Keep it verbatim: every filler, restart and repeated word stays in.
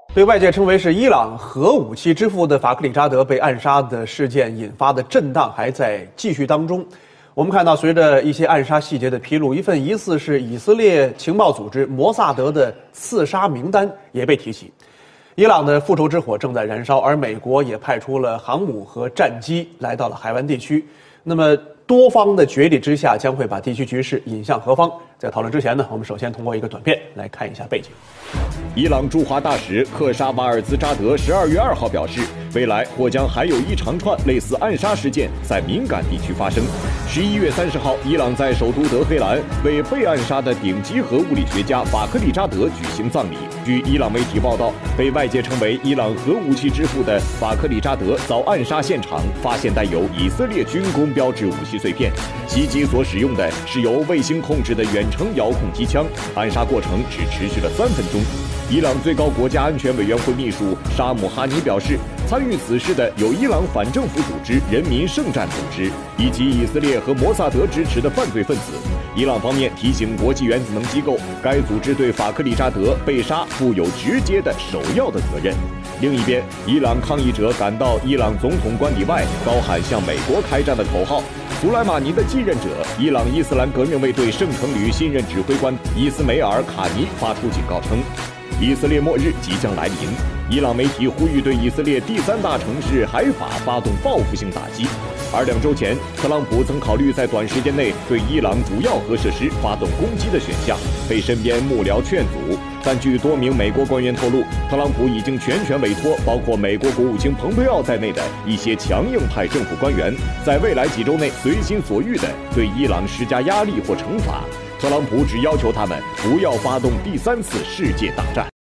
被外界称为是伊朗核武器之父的法克里扎德被暗杀的事件引发的震荡还在继续当中。我们看到，随着一些暗杀细节的披露，一份疑似是以色列情报组织摩萨德的刺杀名单也被提起。伊朗的复仇之火正在燃烧，而美国也派出了航母和战机来到了海湾地区。那么多方的角力之下，将会把地区局势引向何方？在讨论之前呢，我们首先通过一个短片来看一下背景。 伊朗驻华大使克沙瓦尔兹扎德十二月二号表示，未来或将还有一长串类似暗杀事件在敏感地区发生。十一月三十号，伊朗在首都德黑兰为被暗杀的顶级核物理学家法克里扎德举行葬礼。据伊朗媒体报道，被外界称为伊朗核武器之父的法克里扎德遭暗杀现场发现带有以色列军工标志武器碎片，袭击所使用的是由卫星控制的远程遥控机枪，暗杀过程只持续了三分钟。伊朗最高国家安全委员会秘书沙姆哈尼表示，参与此事的有伊朗反政府组织人民圣战组织以及以色列和摩萨德支持的犯罪分子。伊朗方面提醒国际原子能机构，该组织对法克里扎德被杀负有直接的首要的责任。另一边，伊朗抗议者赶到伊朗总统官邸外，高喊向美国开战的口号。苏莱马尼的继任者伊朗伊斯兰革命卫队圣城旅新任指挥官伊斯梅尔卡尼发出警告称，以色列末日即将来临。伊朗媒体呼吁对以色列第三大城市海法发动报复性打击。而两周前，特朗普曾考虑在短时间内对伊朗主要核设施发动攻击的选项，被身边幕僚劝阻。但据多名美国官员透露，特朗普已经全权委托包括美国国务卿蓬佩奥在内的一些强硬派政府官员，在未来几周内随心所欲地对伊朗施加压力或惩罚。特朗普只要求他们不要发动第三次世界大战。